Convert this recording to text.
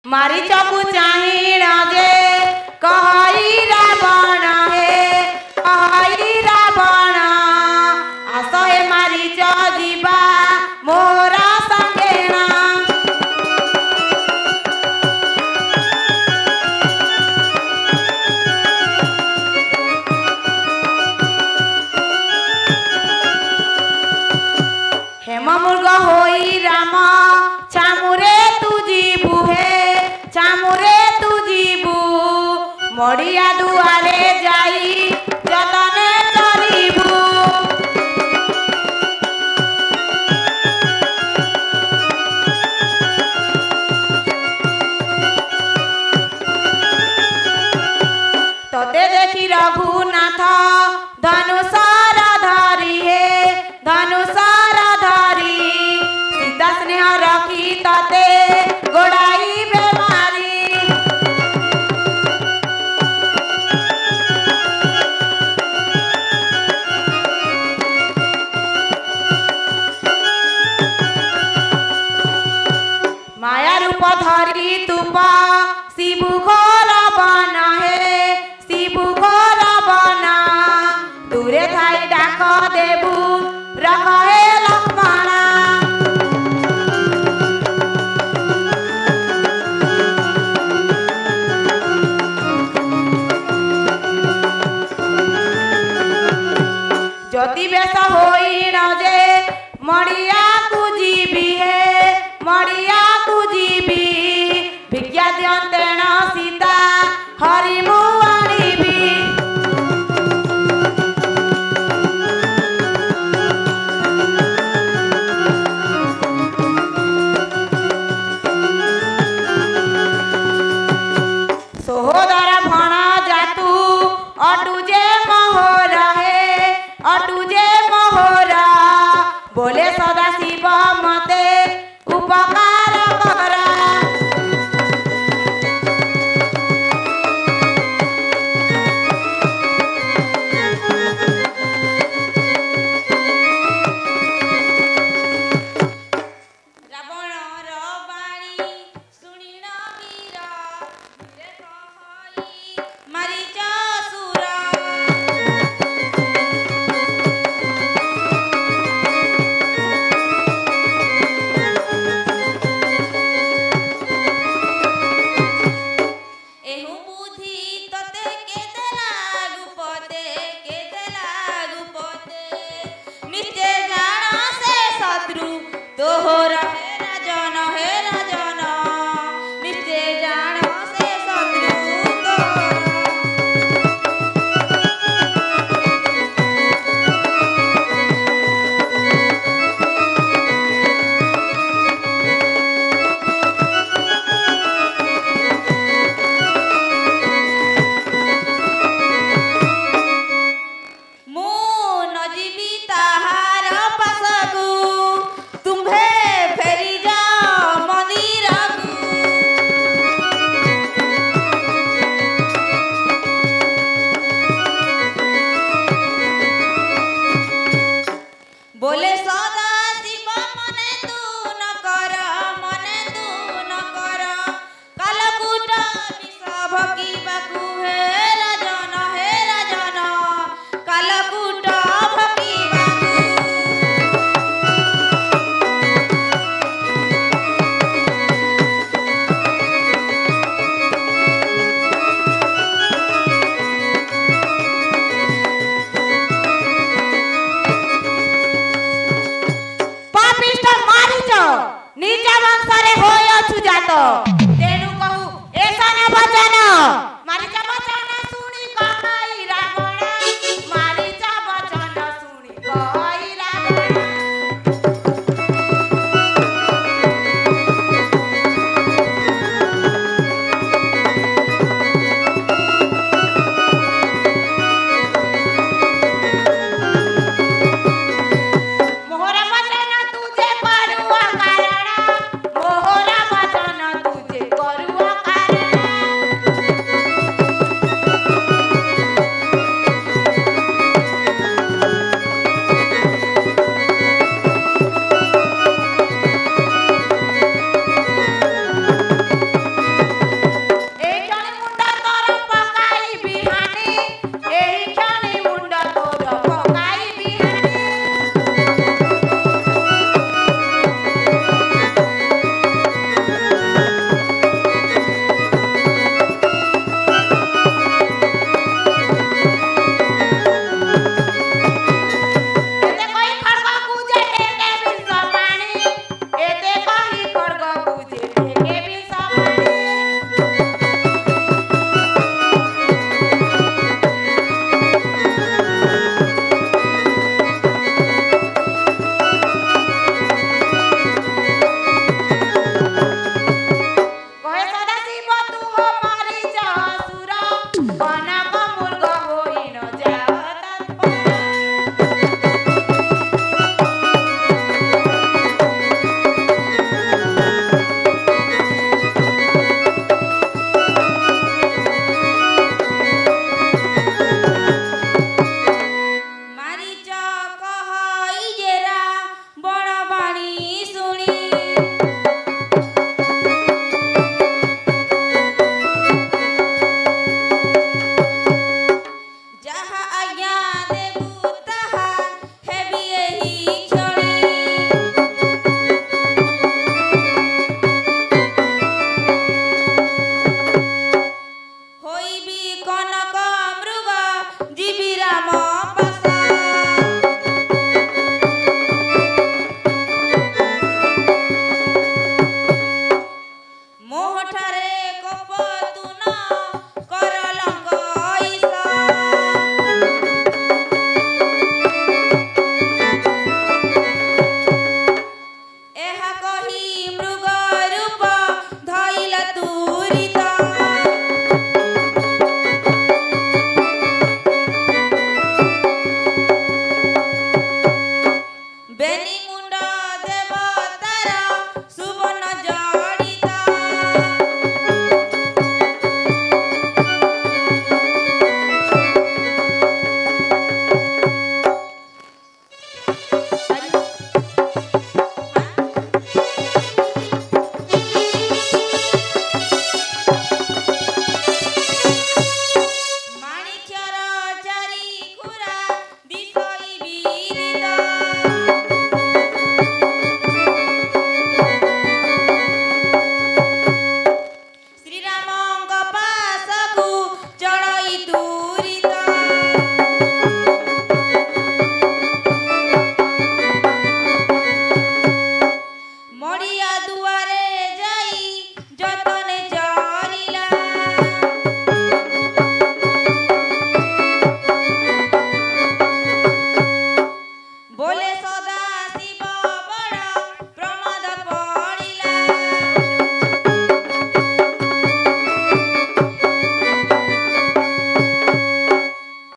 मारीच को चाहिण जे कहई रावण हे कहई रावण आस हे मारीच जीवा मोरा संगेणा हेममृग होई राम छामुरे तू जीवु हे छामुरे तू जीवु मड़िया दुआरे जाई जतने चरिबु तते देखी रघुनाथ धनुषर धरी हे धनुषर धरी सीता स्नेह रखी तते गोड़ाई बेमारी माया रूप धरी तुप शिबु घोर बन हे शिबु घोर बन दूरे थाई डाक देबु रख हे लक्ष्मण ज्योति बेश होई जे मड़िया को जीवी हे मड़िया को जीवी भिज्ञा दियंतेण सीता हरि मु आनिबी सोहोदर भण जातु अटु जे मोहर हे अटु जे मोहर बोले सदा शिव मते उपकार करा ଗୋପଦ